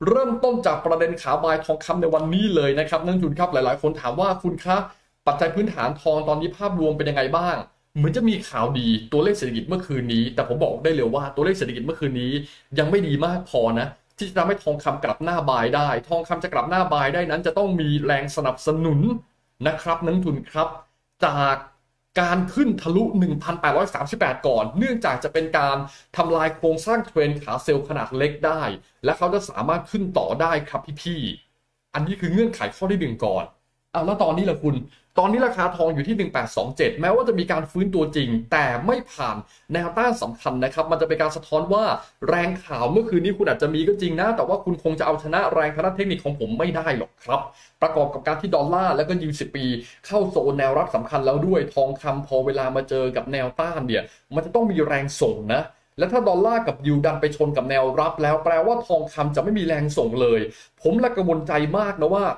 เริ่มต้นจากประเด็นขาบายทองคำในวันนี้เลยนะครับนักลงทุนครับหลายๆคนถามว่าคุณคะปัจจัยพื้นฐานทองตอนนี้ภาพรวมเป็นยังไงบ้างเหมือนจะมีข่าวดีตัวเลขเศรษฐกิจเมื่อคืนนี้แต่ผมบอกได้เลยว่าตัวเลขเศรษฐกิจเมื่อคืนนี้ยังไม่ดีมากพอนะที่จะทำให้ทองคำกลับหน้าบายได้ทองคำจะกลับหน้าบายได้นั้นจะต้องมีแรงสนับสนุนนะครับนักลงทุนครับจากการขึ้นทะลุ 1,838 ก่อนเนื่องจากจะเป็นการทำลายโครงสร้างเทรนขาเซลล์ขนาดเล็กได้และเขาจะสามารถขึ้นต่อได้ครับพี่ๆอันนี้คือเงื่อนไขข้อที่1ก่อนแล้วตอนนี้ล่ะคุณตอนนี้ราคาทองอยู่ที่1827แม้ว่าจะมีการฟื้นตัวจริงแต่ไม่ผ่านแนวต้านสำคัญนะครับมันจะเป็นการสะท้อนว่าแรงข่าวเมื่อคืนนี้คุณอาจจะมีก็จริงนะแต่ว่าคุณคงจะเอาชนะแรงทางด้านเทคนิคของผมไม่ได้หรอกครับประกอบกับการที่ดอลลาร์แล้วก็ยิว10 ปีเข้าโซนแนวรับสำคัญแล้วด้วยทองคำพอเวลามาเจอกับแนวต้านเนี่ยมันจะต้องมีแรงส่งนะและถ้าดอลลาร์กับยิวดันไปชนกับแนวรับแล้วแปลว่าทองคำจะไม่มีแรงส่งเลยผมละกังวลใจมากนะว่า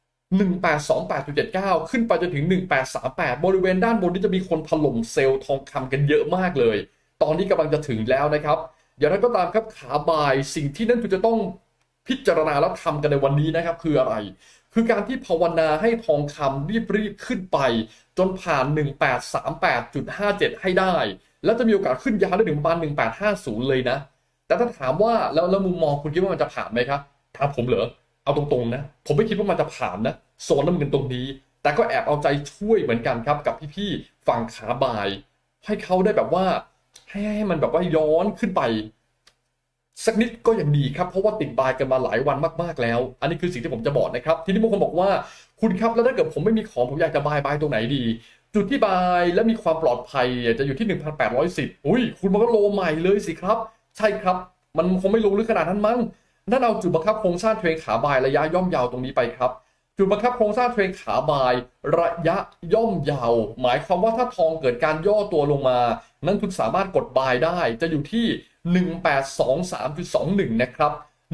1828.79ขึ้นไปจนถึง1838บริเวณด้านบนนี้จะมีคนถล่มเซลล์ทองคำกันเยอะมากเลยตอนนี้กำลังจะถึงแล้วนะครับอย่างไรก็ตามครับขาบายสิ่งที่นั่นคุณจะต้องพิจารณาแล้วทำกันในวันนี้นะครับคืออะไรคือการที่ภาวนาให้ทองคำรีบขึ้นไปจนผ่าน1838.57ให้ได้แล้วจะมีโอกาสขึ้นยาวได้ถึงประมาณ1850เลยนะแต่ถ้าถามว่าแล้วมุมมองคุณคิดว่ามันจะผ่านไหมครับถามผมเหรอเอาตรงๆนะผมไม่คิดว่ามันจะผ่านนะโซนน้ำเงินตรงนี้แต่ก็แอบเอาใจช่วยเหมือนกันครับกับพี่ๆฝั่งขาบายให้เขาได้แบบว่าให้มันแบบว่าย้อนขึ้นไปสักนิดก็ยังดีครับเพราะว่าติดบายกันมาหลายวันมากๆแล้วอันนี้คือสิ่งที่ผมจะบอกนะครับทีนี้บางคนบอกว่าคุณครับแล้วถ้าเกิดผมไม่มีของผมอยากจะบายตรงไหนดีจุดที่บายและมีความปลอดภัยจะอยู่ที่1810อุ้ยคุณมันก็โลใหม่เลยสิครับใช่ครับมันคงไม่ลงลึกขนาดนั้นมั้งนั่นเอาจุดบังคับโครงสร้างเทรนขาบายระยะย่อมยาวตรงนี้ไปครับจุดบังคับโครงสร้างเทรนขาบายระยะย่อมยาวหมายความว่าถ้าทองเกิดการย่อตัวลงมานักทุนสามารถกดบายได้จะอยู่ที่1823.21นะครับ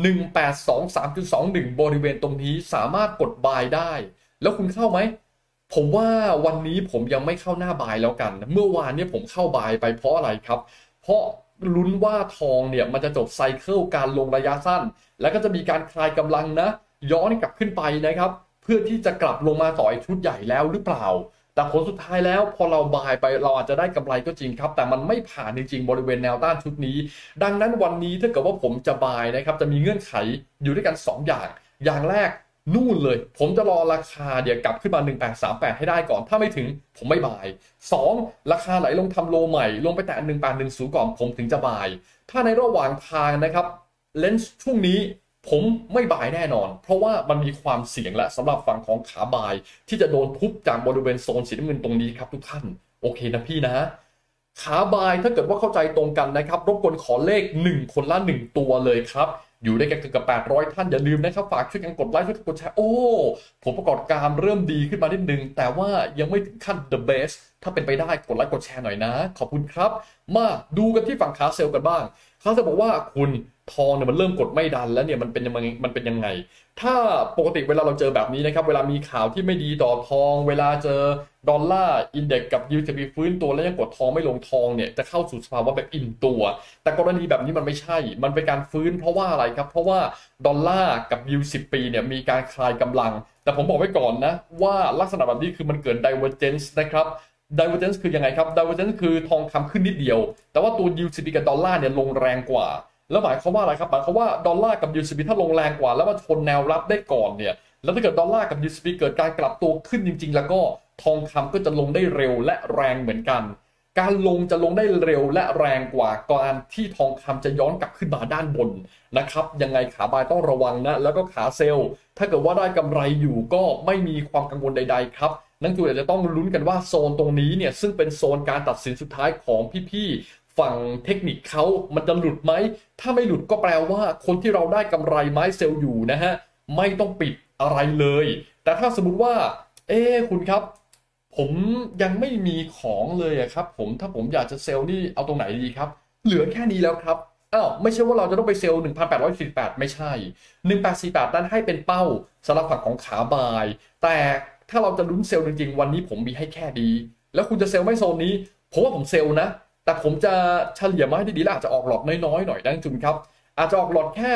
1823.21บริเวณตรงนี้สามารถกดบายได้แล้วคุณเข้าไหมผมว่าวันนี้ผมยังไม่เข้าหน้าบายแล้วกันเมื่อวานนี้ผมเข้าบายไปเพราะอะไรครับเพราะลุ้นว่าทองเนี่ยมันจะจบไซเคิลการลงระยะสั้นแล้วก็จะมีการคลายกำลังนะย้อนกลับขึ้นไปนะครับเพื่อที่จะกลับลงมาต่ออีกชุดใหญ่แล้วหรือเปล่าแต่ผลสุดท้ายแล้วพอเราบายไปเราอาจจะได้กำไรก็จริงครับแต่มันไม่ผ่านจริงๆบริเวณแนวต้านชุดนี้ดังนั้นวันนี้ถ้าเกิดว่าผมจะบายนะครับจะมีเงื่อนไขอยู่ด้วยกัน2อย่างแรกนู่นเลยผมจะรอราคาเดี๋ยวกลับขึ้นมา1838ให้ได้ก่อนถ้าไม่ถึงผมไม่บาย2ราคาไหลลงทำโลใหม่ลงไปแตะ1810ก่อนผมถึงจะบายถ้าในระหว่างทางนะครับเลนส์ช่วงนี้ผมไม่บายแน่นอนเพราะว่ามันมีความเสี่ยงและสำหรับฝั่งของขาบายที่จะโดนทุบจากบริเวณโซนสีน้ำเงินตรงนี้ครับทุกท่านโอเคนะพี่นะขาบายถ้าเกิดว่าเข้าใจตรงกันนะครับรบกวนขอเลข1คนละ1ตัวเลยครับอยู่ได้กันเกือบ800ท่านอย่าลืมนะครับฝากช่วยกันกดไลค์ช่วยกันกดแชร์โอ้ผมประกอบการเริ่มดีขึ้นมานิดนึงแต่ว่ายังไม่ถึงขั้น the best ถ้าเป็นไปได้กดไลค์กดแชร์หน่อยนะขอบคุณครับมาดูกันที่ฝั่งขาเซลล์กันบ้างเขาจะบอกว่าคุณทองเนี่ยมันเริ่มกดไม่ดันแล้วเนี่ยมันเป็นยังไงถ้าปกติเวลาเราเจอแบบนี้นะครับเวลามีข่าวที่ไม่ดีต่อทองเวลาเจอดอลลาร์อินเด็กซ์กับยิวจะมีฟื้นตัวแล้วยังกดทองไม่ลงทองเนี่ยจะเข้าสู่สภาวะแบบอิ่มตัวแต่กรณีแบบนี้มันไม่ใช่มันเป็นการฟื้นเพราะว่าอะไรครับเพราะว่าดอลลาร์กับยิว10 ปีเนี่ยมีการคลายกำลังแต่ผมบอกไว้ก่อนนะว่าลักษณะแบบนี้คือมันเกิด divergence นะครับ divergence คือยังไงครับ divergence คือทองคำขึ้นนิดเดียวแต่ว่าตัวยิว10 ปีกับดอลลาร์เนี่ยลงแรงกว่าแล้วหมายความว่าอะไรครับหมายความว่าดอลลาร์กับยูเอสดีถ้าลงแรงกว่าแล้วมาชนแนวรับได้ก่อนเนี่ยแล้วถ้าเกิดดอลลาร์กับยูเอสดีเกิดการกลับตัวขึ้นจริงๆแล้วก็ทองคำก็จะลงได้เร็วและแรงเหมือนกันการลงจะลงได้เร็วและแรงกว่าการที่ทองคำจะย้อนกลับขึ้นมาด้านบนนะครับยังไงขาบายต้องระวังนะแล้วก็ขาเซลล์ถ้าเกิดว่าได้กำไรอยู่ก็ไม่มีความกังวลใดๆครับนั่นคือจะต้องลุ้นกันว่าโซนตรงนี้เนี่ยซึ่งเป็นโซนการตัดสินสุดท้ายของพี่ฝั่งเทคนิคเขามันจะหลุดไหมถ้าไม่หลุดก็แปลว่าคนที่เราได้กำไรไม้เซลล์อยู่นะฮะไม่ต้องปิดอะไรเลยแต่ถ้าสมมุติว่าคุณครับผมยังไม่มีของเลยครับถ้าผมอยากจะเซลล์นี่เอาตรงไหนดีครับเหลือแค่นี้แล้วครับไม่ใช่ว่าเราจะต้องไปเซลล์1848ไม่ใช่1848นั้นให้เป็นเป้าสำหรับฝั่งของขาบายแต่ถ้าเราจะลุ้นเซลล์จริงๆวันนี้ผมมีให้แค่ดีแล้วคุณจะเซลล์ไม่โซนนี้ผมว่าผมเซลล์นะแต่ผมจะเฉลี่ยมาให้ดีๆแล้วอาจจะออกหลอดน้อยๆหน่อยนะจุนครับอาจจะออกหลอดแค่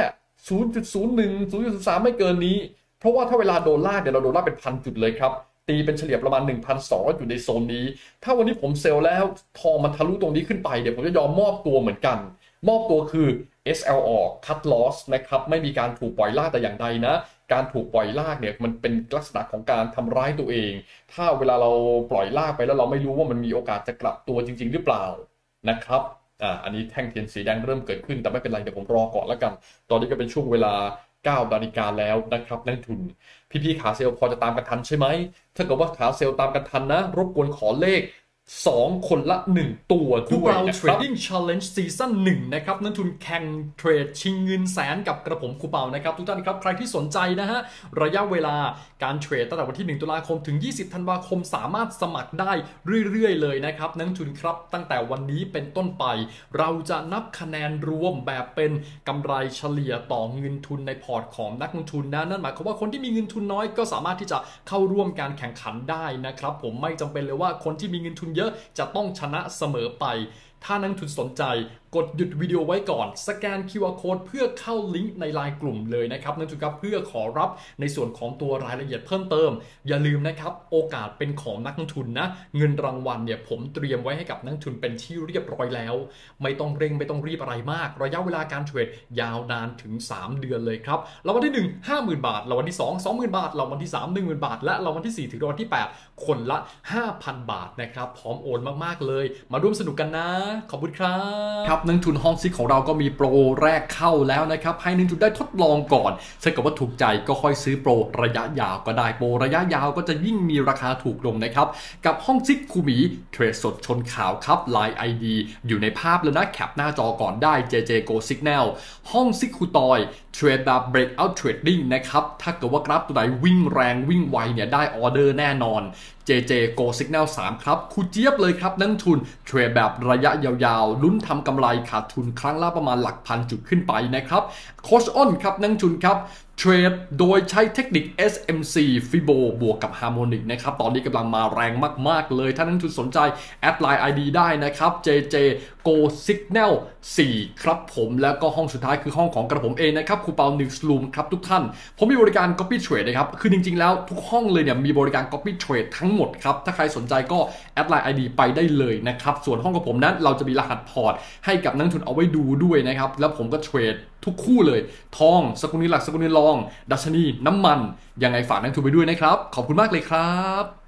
0.01 0.3ไม่เกินนี้เพราะว่าถ้าเวลาโดนลากเนี่ยเราโดนลากเป็นพันจุดเลยครับตีเป็นเฉลี่ยประมาณ 1,200 จุดในโซนนี้ถ้าวันนี้ผมเซลล์แล้วทองมันทะลุตรงนี้ขึ้นไปเดี๋ยวผมจะยอมมอบตัวเหมือนกันมอบตัวคือ SL ออก cut loss นะครับไม่มีการถูกปล่อยลากแต่อย่างใดนะการถูกปล่อยลากเนี่ยมันเป็นลักษณะของการทำร้ายตัวเองถ้าเวลาเราปล่อยลากไปแล้วเราไม่รู้ว่ามันมีโอกาสจะกลับตัวจริงๆหรือเปล่านะครับอันนี้แท่งเทียนสีแดงเริ่มเกิดขึ้นแต่ไม่เป็นไรเดี๋ยวผมรอก่อนแล้วกันตอนนี้ก็เป็นช่วงเวลา9 นาฬิกาแล้วนะครับนักทุนพี่ๆขาเซลล์พอจะตามกันทันใช่ไหมถ้าเกิดว่าขาเซลล์ตามกันทันนะรบกวนขอเลข2 คนละ 1 ตัวด้วยนะครับ Trading Challenge Season 1นะครับนักทุนแข่งเทรดชิงเงินแสนกับกระผมครูเปานะครับทุกท่านครับใครที่สนใจนะฮะระยะเวลาการเทรดตั้งแต่วันที่1 ตุลาคมถึง20 ธันวาคมสามารถสมัครได้เรื่อยๆเลยนะครับนักทุนครับตั้งแต่วันนี้เป็นต้นไปเราจะนับคะแนนรวมแบบเป็นกำไรเฉลี่ยต่อเงินทุนในพอร์ตของนักลงทุนนะนั่นหมายความว่าคนที่มีเงินทุนน้อยก็สามารถที่จะเข้าร่วมการแข่งขันได้นะครับผมไม่จำเป็นเลยว่าคนที่มีเงินทุนเยอะจะต้องชนะเสมอไปถ้านักลงทุนสนใจกดหยุดวิดีโอไว้ก่อนสแกน QR Code เพื่อเข้าลิงก์ในไลน์กลุ่มเลยนะครับนักลงทุนครับเพื่อขอรับในส่วนของตัวรายละเอียดเพิ่มเติมอย่าลืมนะครับโอกาสเป็นของนักลงทุนนะเงินรางวัลเนี่ยผมเตรียมไว้ให้กับนักลงทุนเป็นที่เรียบร้อยแล้วไม่ต้องเร่งไม่ต้องรีบอะไรมากระยะเวลาการเทรดยาวนานถึง3 เดือนเลยครับรางวัลที่ 1 50,000 บาทรางวัลที่ 2 20,000 บาทรางวัลที่ 3 10,000 บาทและรางวัลที่ 4 ถึงรางวัลที่ 8 คนละ 5,000 บาทนะครับพร้อมโอนมากๆเลยมาร่วมสนุกกันนะขอบคุณครับครับนักทุนห้องซิกของเราก็มีโปรแรกเข้าแล้วนะครับให้นักทุนได้ทดลองก่อนถ้าเกิดว่าถูกใจก็ค่อยซื้อโปรระยะยาวก็ได้โปรระยะยาวก็จะยิ่งมีราคาถูกลงนะครับกับห้องซิกคูหมีเทรดสดชนข่าวครับ Line ID อยู่ในภาพแล้วนะแคปหน้าจอก่อนได้ JJ Go Signal ห้องซิกคูตอยเทรดแบบ breakout trading นะครับถ้าเกิดว่ากราฟตัวไหนวิ่งแรงวิ่งไวเนี่ยได้ออเดอร์แน่นอน JJ Go Signal 3 ครับครูเจี๊ยบเลยครับนักทุนเทรดแบบระยะยาวๆลุ้นทำกำไรขาดทุนครั้งละประมาณหลักพันจุดขึ้นไปนะครับโค้ชอ้นครับนักทุนครับเทรดโดยใช้เทคนิค SMC Fibo บวกกับ Harmonic นะครับตอนนี้กำลังมาแรงมากๆเลยถ้านักทุนสนใจแอดไลน์ ID ได้นะครับ JJ Go Signal 4 ครับผมแล้วก็ห้องสุดท้ายคือห้องของกระผมเองนะครับครูเปา Newsroom ครับทุกท่านผมมีบริการ Copy Trade นะครับคือจริงๆแล้วทุกห้องเลยเนี่ยมีบริการ Copy Trade ทั้งหมดครับถ้าใครสนใจก็แอดไลน์ ID ไปได้เลยนะครับส่วนห้องของผมนั้นเราจะมีรหัสพอร์ตให้กับนักทุนเอาไว้ดูด้วยนะครับแล้วผมก็เทรดทุกคู่เลยทองสกุลเงินหลักสกุลเงินรองดัชนีน้ำมันยังไงฝากนักทุนไปด้วยนะครับขอบคุณมากเลยครับ